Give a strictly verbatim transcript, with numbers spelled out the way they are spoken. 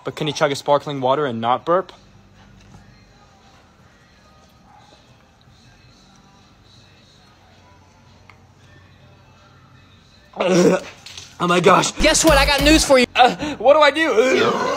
But can you chug a sparkling water and not burp? Oh my gosh. Guess what? I got news for you. Uh, what do I do?